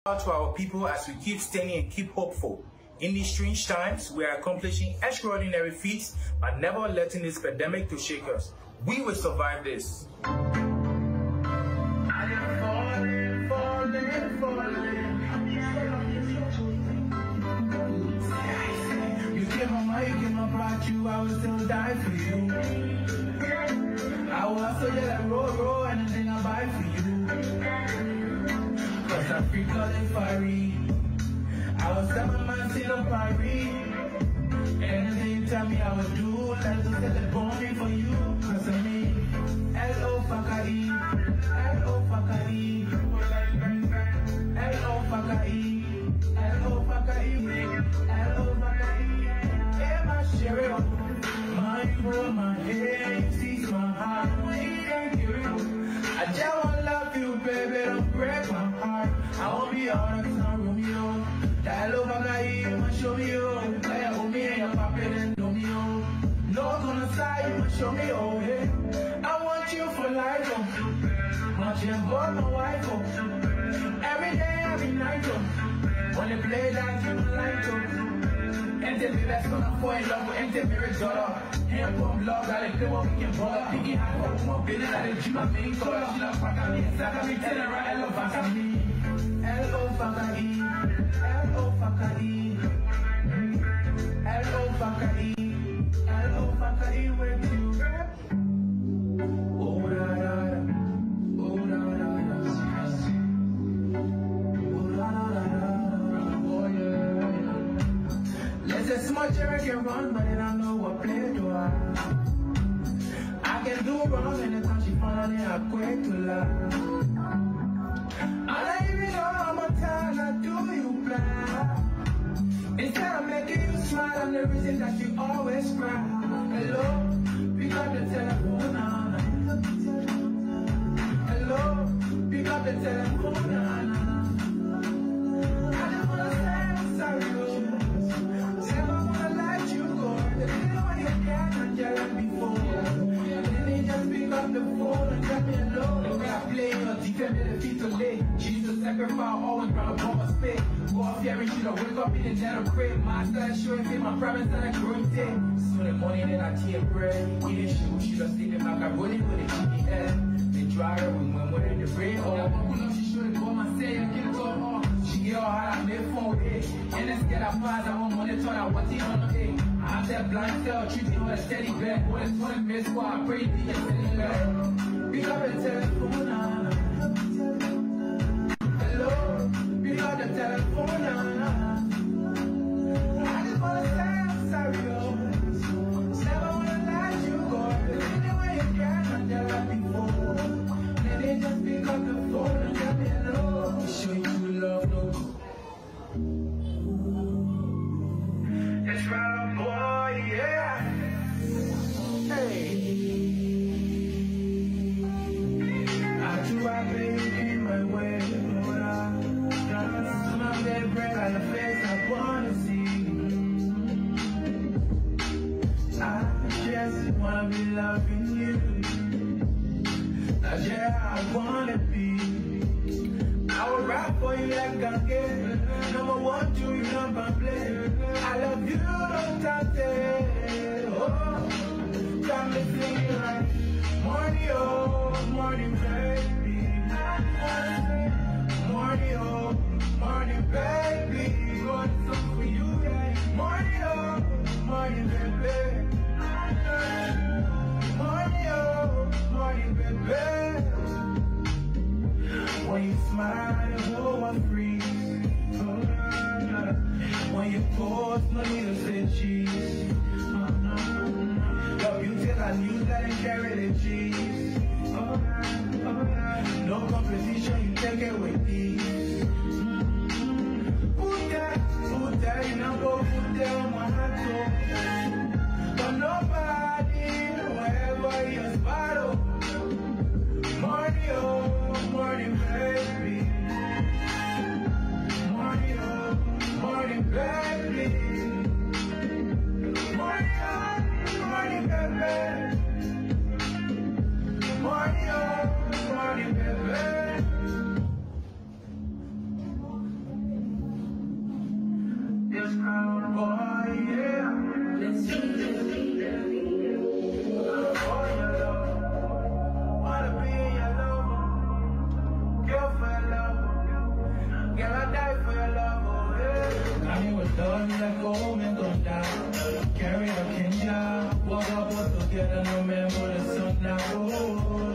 out to our people as we keep standing and keep hopeful. In these strange times, we are accomplishing extraordinary feats, but never letting this pandemic to shake us. We will survive this. I am falling. You came on my, you came about you, I will still die for you. I will also get that roll, anything I buy for you. Cause I'm free calling fiery. I was 7 months in a Paris. Anything you tell me I would do, let's just get the bone for you. Cause I mean, L-O-F-A-I, L-O-F-A-I, L-O-F-A-I, L-O-F-A-I, L-O-F-A-I. Hey, my sherry, my bro, my head, you see my heart. I just wanna love you, baby, don't break my heart. I won't be all the time, Romeo. That love I got you, ma show me you. I hold me and your papa then do me you. No gonna side, you ma show me oh hey. I want you for life, oh. Want you and my wife, oh. Every day, every night, oh. When they play that, you like, oh. And tell me that's gonna fall in love with empty marriage daughter. Hand pump love, I like play what we can bother. Picking high for more business, I like you my main color. She love fuck me, inside of me, tell her I love fuck me. L-O-F-A-I, L-O-F-A-I, L-O-F-A-I, L-O-F-A-I with you. Oh da da da, oh da da da, oh da da da, oh yeah. Let's just smudge her and can run, but they don't know what play do I can do wrong anytime she find me, I quit to lie. I don't even know how much time I do you plan. Instead of making you smile, I'm the reason that you always cry. Hello, pick up the telephone now. Hello, pick up the telephone now. I just wanna say I'm sorry, never wanna let you go. The feeling when you can't get it before. Then they just pick up the phone and let me alone. The way I play your defense made the feet to late. Jesus sacrifice, always brought a bomb spit. Go off here and she don't wake up in the dead of crib. My style showing me my promise that I grew day. So in the morning then I tea and bread. Eating shoes, she just sleeping macaroni with a cheeky head. They dry her when we're in the rain. Oh, I want to know she should have gone my say and get it all off. She get all hot, I made phone with it. And let's get our pies, I want money, turn out what's he on the egg. I have that blind cell, treat me with a steady bed. When it's 20 minutes, while I pray, be a steady bed. Pick up the telephone now. Hello, pick up the telephone now. I just wanna say I'm sorry, oh. Never wanna let you go. The way you can, I tell her before. Then they just pick up the phone and let me know. Show you true love, no. It's Cralorboi, yeah. Hey. I do have baby in my way, but I'm dead bread on the face I wanna see. I just wanna be loving you. That's yeah, I wanna be. I will rap for you like Gange. Number 1, 2, you number play. I love you, don't touch it. Oh, got me singing like morning, oh, morning, baby. Morning, oh, morning, baby. Got something for you, yeah. Morning, oh, morning, baby. Morning, oh, morning, baby. When you smile, the whole one freeze. When you pause, no need to say cheese. Your beauty I knew that I carry the cheese. No competition, you take it with ease. Put that, you know, go put that on my heart. But nobody, wherever you're spotted. Morning, oh, morning, baby. Morning, oh, morning, baby. Morning, oh, morning, baby. Boy, yeah. Let's do this. For your love. Wanna be your lover. Girl for your lover. Girl, I die for your lover. Yeah. I mean, we're done like home and gone down. Carry a Kenya. Walk up together, no man for the sun now.